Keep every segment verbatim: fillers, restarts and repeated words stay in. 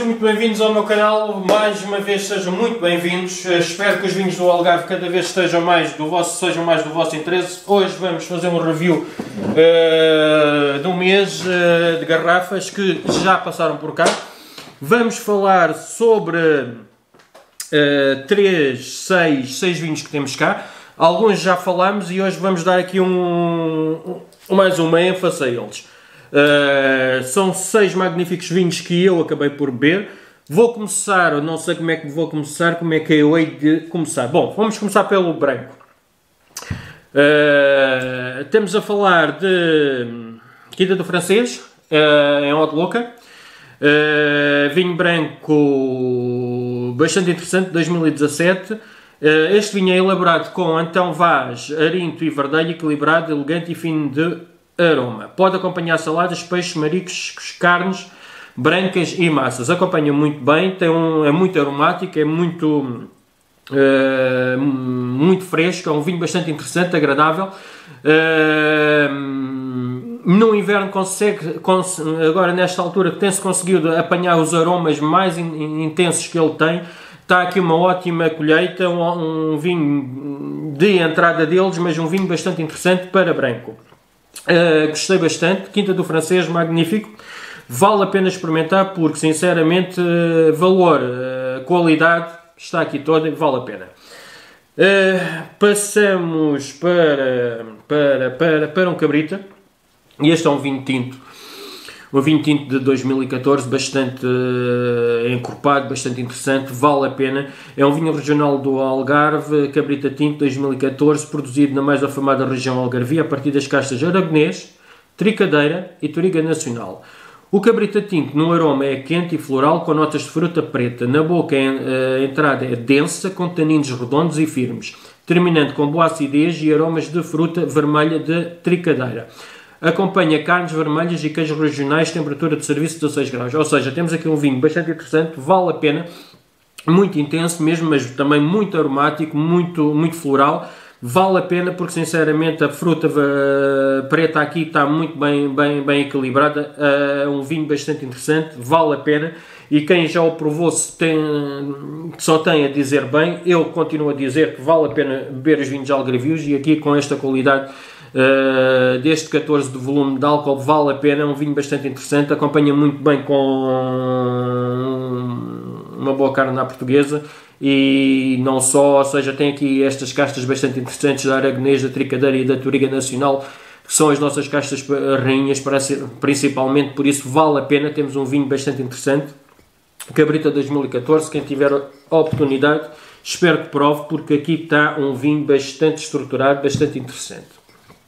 sejam muito bem-vindos ao meu canal, mais uma vez sejam muito bem-vindos. Espero que os vinhos do Algarve cada vez estejam mais do vosso, sejam mais do vosso interesse. Hoje vamos fazer um review uh, de um mês uh, de garrafas que já passaram por cá. Vamos falar sobre uh, três, seis, seis vinhos que temos cá. Alguns já falamos e hoje vamos dar aqui um, um mais uma ênfase a eles. Uh, são seis magníficos vinhos que eu acabei por beber. Vou começar, eu não sei como é que vou começar, como é que eu hei de começar. Bom, vamos começar pelo branco. Uh, temos a falar de Quinta do Francês, uh, em Haute-Loca. Uh, vinho branco bastante interessante, dois mil e dezassete. Uh, este vinho é elaborado com Antão Vaz, Arinto e Verdelho, equilibrado, elegante e fino de aroma. Pode acompanhar saladas, peixes, mariscos, carnes brancas e massas. Acompanha muito bem, tem um, é muito aromático, é muito, uh, muito fresco, é um vinho bastante interessante, agradável. Uh, no inverno consegue, cons agora nesta altura tem-se conseguido apanhar os aromas mais in, intensos que ele tem. Está aqui uma ótima colheita, um, um vinho de entrada deles, mas um vinho bastante interessante para branco. Uh, gostei bastante, Quinta do Francês, magnífico, vale a pena experimentar porque sinceramente uh, valor, uh, qualidade está aqui toda e vale a pena. Uh, passamos para, para, para, para um cabrita, e este é um vinho tinto, um vinho tinto de dois mil e catorze, bastante uh, encorpado, bastante interessante, vale a pena. É um vinho regional do Algarve, Cabrita Tinto dois mil e catorze, produzido na mais afamada região algarvia, a partir das castas Aragonês, Tricadeira e Touriga Nacional. O Cabrita Tinto no aroma é quente e floral, com notas de fruta preta. Na boca a entrada é densa, com taninos redondos e firmes, terminando com boa acidez e aromas de fruta vermelha de Tricadeira. Acompanha carnes vermelhas e queijos regionais, temperatura de serviço de dezasseis graus. Ou seja, temos aqui um vinho bastante interessante, vale a pena, muito intenso mesmo, mas também muito aromático, muito, muito floral. Vale a pena porque, sinceramente, a fruta uh, preta aqui está muito bem, bem, bem equilibrada. É uh, um vinho bastante interessante, vale a pena. E quem já o provou se tem, só tem a dizer bem. Eu continuo a dizer que vale a pena beber os vinhos algarvios e aqui com esta qualidade Uh, deste catorze de volume de álcool vale a pena, é um vinho bastante interessante, acompanha muito bem com uma boa carne à portuguesa e não só, ou seja, tem aqui estas castas bastante interessantes da Aragonês, da Tricadeira e da Touriga Nacional, que são as nossas castas rainhas, principalmente, por isso vale a pena, temos um vinho bastante interessante. Cabrita dois mil e catorze, quem tiver a oportunidade, espero que prove, porque aqui está um vinho bastante estruturado, bastante interessante.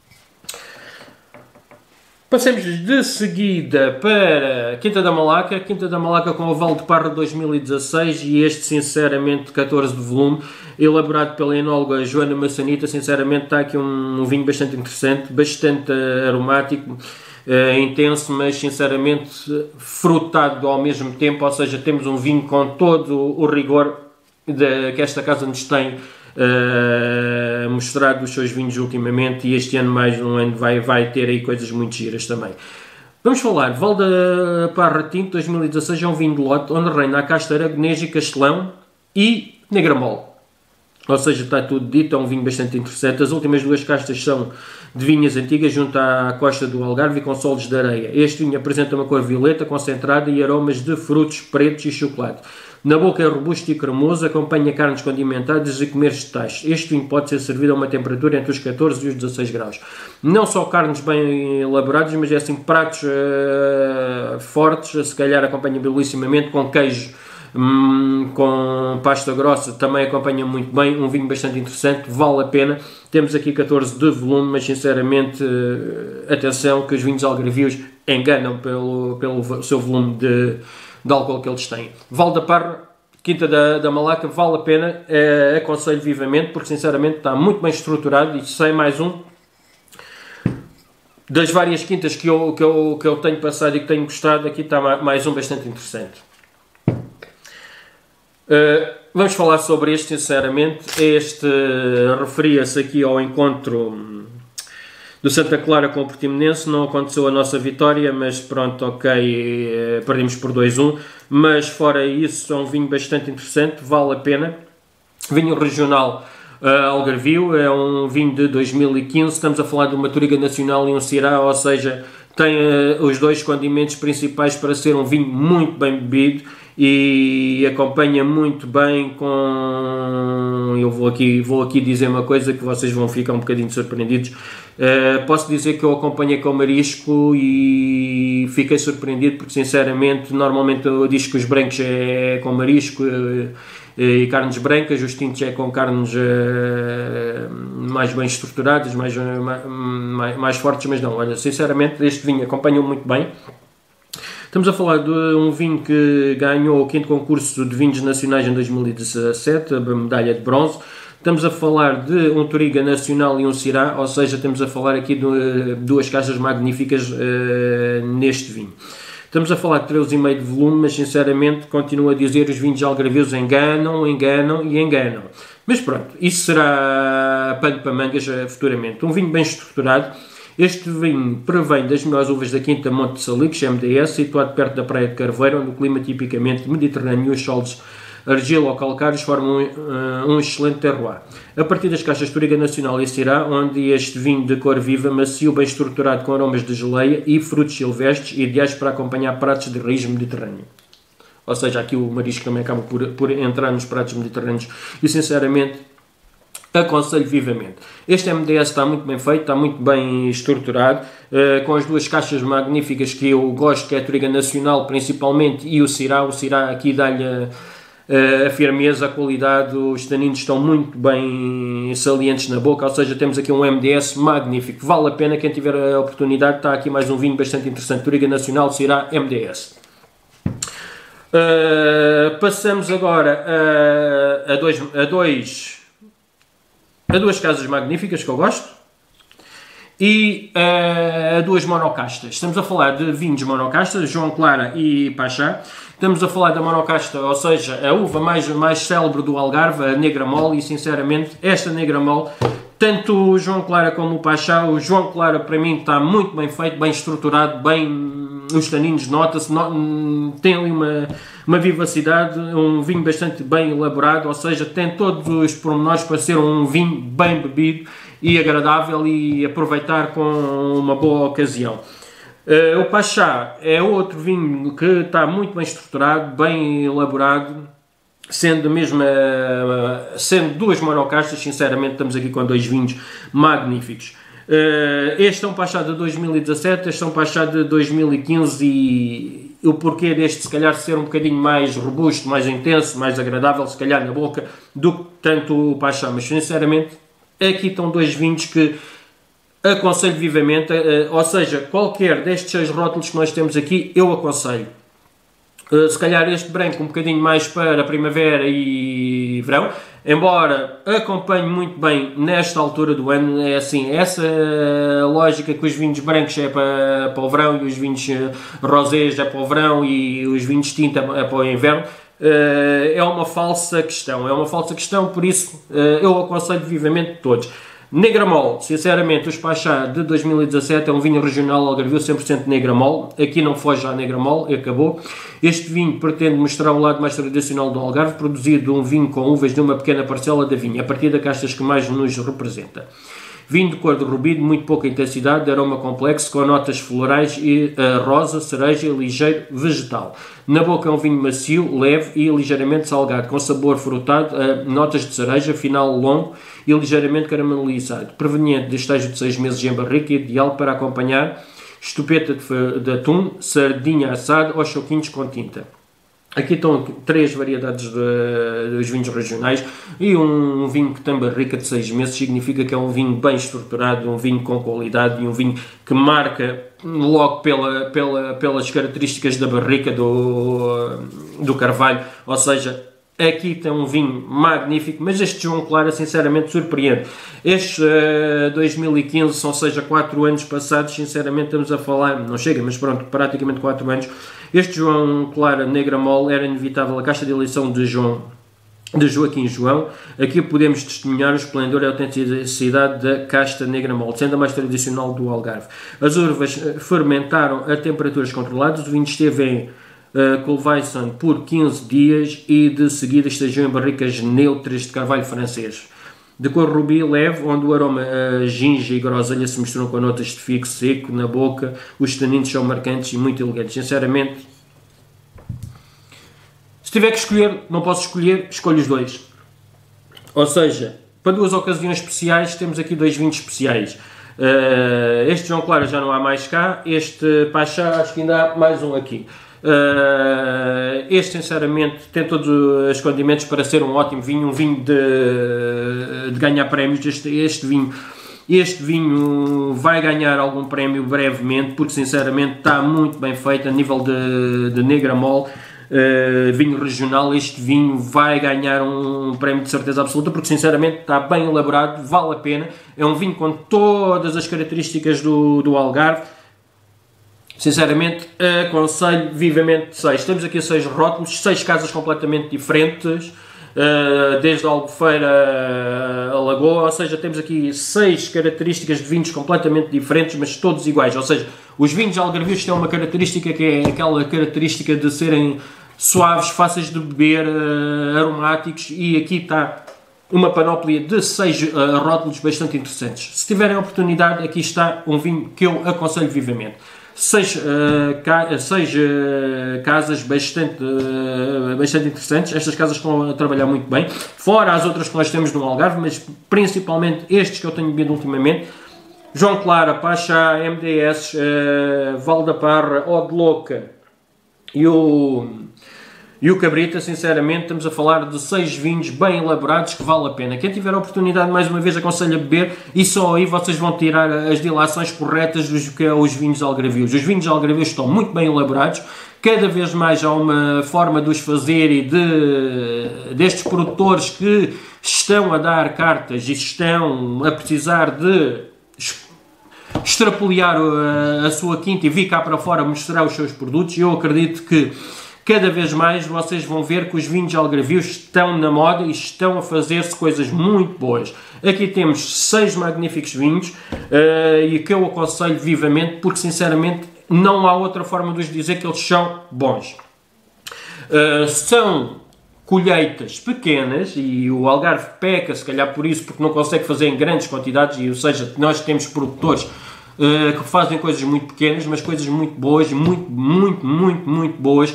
Passemos de seguida para Quinta da Malaca, Quinta da Malaca com o Val de Parra dois mil e dezasseis e este sinceramente catorze de volume, elaborado pela enóloga Joana Massanita. Sinceramente está aqui um, um vinho bastante interessante, bastante uh, aromático, uh, intenso, mas sinceramente frutado ao mesmo tempo, ou seja, temos um vinho com todo o rigor de, que esta casa nos tem Uh, mostrado os seus vinhos ultimamente, e este ano mais um ano vai, vai ter aí coisas muito giras também. Vamos falar, Val da Parra Tinto dois mil e dezasseis é um vinho de lote onde reina a casta Aragonês e Castelão e Negramol, ou seja, está tudo dito, é um vinho bastante interessante. As últimas duas castas são de vinhas antigas junto à costa do Algarve e com solos de areia. Este vinho apresenta uma cor violeta concentrada e aromas de frutos pretos e chocolate. Na boca é robusto e cremoso, acompanha carnes condimentadas e comer vegetais. Este vinho pode ser servido a uma temperatura entre os catorze e os dezasseis graus. Não só carnes bem elaboradas, mas é assim pratos uh, fortes, se calhar acompanha belíssimamente com queijo, hum, com pasta grossa, também acompanha muito bem. Um vinho bastante interessante, vale a pena. Temos aqui catorze de volume, mas sinceramente, uh, atenção que os vinhos algarvios enganam pelo, pelo seu volume de de álcool que eles têm. Val da Parra, Quinta da, da Malaca, vale a pena, é, aconselho vivamente, porque sinceramente está muito bem estruturado e sei mais um das várias quintas que eu, que eu, que eu tenho passado e que tenho gostado, aqui está mais um bastante interessante. Uh, vamos falar sobre este, sinceramente. Este uh, referia-se aqui ao encontro do Santa Clara com o Portimonense. Não aconteceu a nossa vitória, mas pronto, ok, perdemos por dois a um. Mas fora isso, é um vinho bastante interessante, vale a pena. Vinho regional uh, Algarvio, é um vinho de dois mil e quinze, estamos a falar de uma Touriga Nacional e um Syrah, ou seja, tem uh, os dois condimentos principais para ser um vinho muito bem bebido e acompanha muito bem com... Eu vou aqui, vou aqui dizer uma coisa que vocês vão ficar um bocadinho surpreendidos. Uh, posso dizer que eu acompanhei com marisco e fiquei surpreendido porque, sinceramente, normalmente eu digo que os brancos é com marisco uh, e carnes brancas, os tintos é com carnes uh, mais bem estruturadas, mais, mais, mais fortes, mas não, olha, sinceramente este vinho acompanhou muito bem. Estamos a falar de um vinho que ganhou o quinto concurso de vinhos nacionais em dois mil e dezassete, a medalha de bronze. Estamos a falar de um Touriga Nacional e um Syrah, ou seja, estamos a falar aqui de duas caixas magníficas uh, neste vinho. Estamos a falar de treze vírgula cinco de volume, mas sinceramente continuo a dizer os vinhos algarvios enganam, enganam e enganam. Mas pronto, isso será pano para mangas futuramente. Um vinho bem estruturado. Este vinho provém das melhores uvas da Quinta Monte de Salix, M D S, situado perto da Praia de Carveiro, onde o clima tipicamente mediterrâneo e os solos argila ou calcários formam um, um excelente terroir. A partir das caixas Touriga Nacional e Syrah, onde este vinho de cor viva, macio, bem estruturado com aromas de geleia e frutos silvestres, ideais para acompanhar pratos de raiz mediterrâneo. Ou seja, aqui o marisco também acaba por, por entrar nos pratos mediterrâneos e, sinceramente, aconselho vivamente. Este M D S está muito bem feito, está muito bem estruturado, uh, com as duas caixas magníficas que eu gosto, que é a Touriga Nacional principalmente, e o Syrah. O Syrah aqui dá-lhe uh, a firmeza, a qualidade, os taninos estão muito bem salientes na boca, ou seja, temos aqui um M D S magnífico. Vale a pena, quem tiver a oportunidade, está aqui mais um vinho bastante interessante. Touriga Nacional, Syrah, M D S. Uh, passamos agora a, a dois... A dois a duas casas magníficas que eu gosto e uh, a duas monocastas. Estamos a falar de vinhos monocastas, João Clara e Pachá. Estamos a falar da monocasta, ou seja, a uva mais, mais célebre do Algarve, a Negra Mole, e sinceramente esta Negra Mole, tanto o João Clara como o Pachá, o João Clara para mim está muito bem feito, bem estruturado, bem... Os taninos nota-se, no, tem ali uma, uma vivacidade, um vinho bastante bem elaborado, ou seja, tem todos os pormenores para ser um vinho bem bebido e agradável e aproveitar com uma boa ocasião. Uh, o Pachá é outro vinho que está muito bem estruturado, bem elaborado, sendo mesmo uh, sendo duas monocastas. Sinceramente estamos aqui com dois vinhos magníficos. Uh, este é um Pachá de dois mil e dezassete, este é um Pachá de dois mil e quinze e o porquê deste se calhar ser um bocadinho mais robusto, mais intenso, mais agradável se calhar na boca do que tanto o Pachá, mas sinceramente aqui estão dois vinhos que aconselho vivamente, uh, ou seja, qualquer destes seis rótulos que nós temos aqui eu aconselho. Uh, se calhar este branco um bocadinho mais para primavera e verão, embora acompanhe muito bem nesta altura do ano. É assim, essa lógica que os vinhos brancos é para, para o verão e os vinhos rosés é para o verão e os vinhos tinta é para o inverno, uh, é uma falsa questão, é uma falsa questão, por isso uh, eu aconselho vivamente todos. Negra Mole, sinceramente, os Pachá de dois mil e dezassete é um vinho regional algarvio cem por cento Negra Mole. Aqui não foge à Negra Mole e acabou. Este vinho pretende mostrar o lado mais tradicional do Algarve, produzido um vinho com uvas de uma pequena parcela da vinha, a partir da castas que mais nos representa. Vinho de cor de rubi, de muito pouca intensidade, de aroma complexo, com notas florais e uh, rosa, cereja e ligeiro vegetal. Na boca é um vinho macio, leve e ligeiramente salgado, com sabor frutado, uh, notas de cereja, final longo e ligeiramente caramelizado. Proveniente de estágio de seis meses em barrica, ideal para acompanhar estupeta de, de atum, sardinha assada ou choquinhos com tinta. Aqui estão três variedades de, dos vinhos regionais e um, um vinho que tem barrica de seis meses, significa que é um vinho bem estruturado, um vinho com qualidade e um vinho que marca logo pela, pela, pelas características da barrica do, do carvalho, ou seja, aqui tem um vinho magnífico, mas este João Clara sinceramente surpreende. Estes uh, dois mil e quinze, ou seja, quatro anos passados, sinceramente estamos a falar, não chega, mas pronto, praticamente quatro anos, este João Clara Negra Mole era inevitável a caixa de eleição de João de Joaquim João. Aqui podemos testemunhar o esplendor e a autenticidade da casta negra mole, sendo a mais tradicional do Algarve. As uvas fermentaram a temperaturas controladas, o vinho esteve em uh, Colvaison por quinze dias e de seguida estagiou em barricas neutras de carvalho francês. De cor rubi leve, onde o aroma uh, ginja e groselha se misturam com notas de figo seco na boca, os taninos são marcantes e muito elegantes. Sinceramente, se tiver que escolher, não posso escolher, escolho os dois. Ou seja, para duas ocasiões especiais, temos aqui dois vinhos especiais. Uh, este João Claro já não há mais cá, este Pachá acho que ainda há mais um aqui. Uh, este, sinceramente, tem todos os condimentos para ser um ótimo vinho, um vinho de, de ganhar prémios. Este, este vinho Este vinho vai ganhar algum prémio brevemente, porque sinceramente está muito bem feito a nível de, de negra mole. Uh, vinho regional, este vinho vai ganhar um prémio de certeza absoluta, porque sinceramente está bem elaborado, vale a pena. É um vinho com todas as características do, do Algarve. Sinceramente, aconselho vivamente seis. Temos aqui seis rótulos, seis casas completamente diferentes, uh, desde a Albufeira a Lagoa, ou seja, temos aqui seis características de vinhos completamente diferentes, mas todos iguais. Ou seja, os vinhos algarvios têm uma característica que é aquela característica de serem suaves, fáceis de beber, uh, aromáticos, e aqui está uma panóplia de seis uh, rótulos bastante interessantes. Se tiverem a oportunidade, aqui está um vinho que eu aconselho vivamente. Seis, uh, ca seis uh, casas bastante, uh, bastante interessantes. Estas casas estão a trabalhar muito bem, fora as outras que nós temos no Algarve, mas principalmente estes que eu tenho bebido ultimamente: João Claro, Pachá, M D S, uh, Val da Parra, Ode Louca e o, e o Cabrita. Sinceramente, estamos a falar de seis vinhos bem elaborados que vale a pena. Quem tiver a oportunidade, mais uma vez, aconselho a beber, e só aí vocês vão tirar as dilações corretas dos que é os vinhos algarvios. Os vinhos algarvios estão muito bem elaborados. Cada vez mais há uma forma de os fazer e de, destes produtores que estão a dar cartas e estão a precisar de extrapolar a, a sua quinta e vir cá para fora mostrar os seus produtos. Eu acredito que cada vez mais vocês vão ver que os vinhos algarvios estão na moda e estão a fazer-se coisas muito boas. Aqui temos seis magníficos vinhos uh, e que eu aconselho vivamente, porque sinceramente não há outra forma de os dizer que eles são bons. Uh, são colheitas pequenas e o Algarve peca, se calhar por isso, porque não consegue fazer em grandes quantidades, e, ou seja, nós temos produtores Uh, que fazem coisas muito pequenas, mas coisas muito boas, muito, muito, muito, muito boas.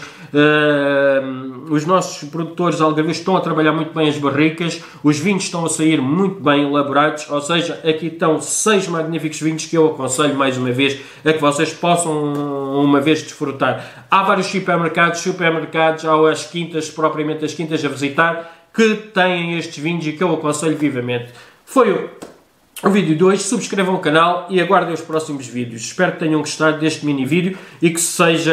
Uh, os nossos produtores algarvios estão a trabalhar muito bem as barricas, os vinhos estão a sair muito bem elaborados, ou seja, aqui estão seis magníficos vinhos que eu aconselho mais uma vez a que vocês possam uma vez desfrutar. Há vários supermercados, supermercados, há as quintas, propriamente as quintas a visitar, que têm estes vinhos e que eu aconselho vivamente. Foi o O vídeo de hoje. Subscrevam o canal e aguardem os próximos vídeos. Espero que tenham gostado deste mini vídeo e que seja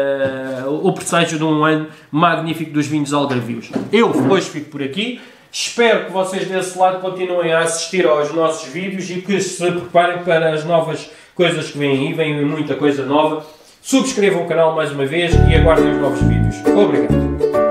o presságio de um ano magnífico dos vinhos algarvios. Eu hoje fico por aqui. Espero que vocês desse lado continuem a assistir aos nossos vídeos e que se preparem para as novas coisas que vêm aí. Vem muita coisa nova. Subscrevam o canal mais uma vez e aguardem os novos vídeos. Obrigado.